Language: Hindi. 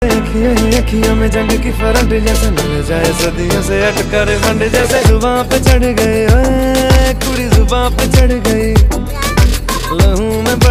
अखियों में जंग की फरंट जैसे मिल जाए सदियों से अटकर फंड जैसे जुबां पे चढ़ गए, कुड़ी जुबां पे चढ़ गई लहू में।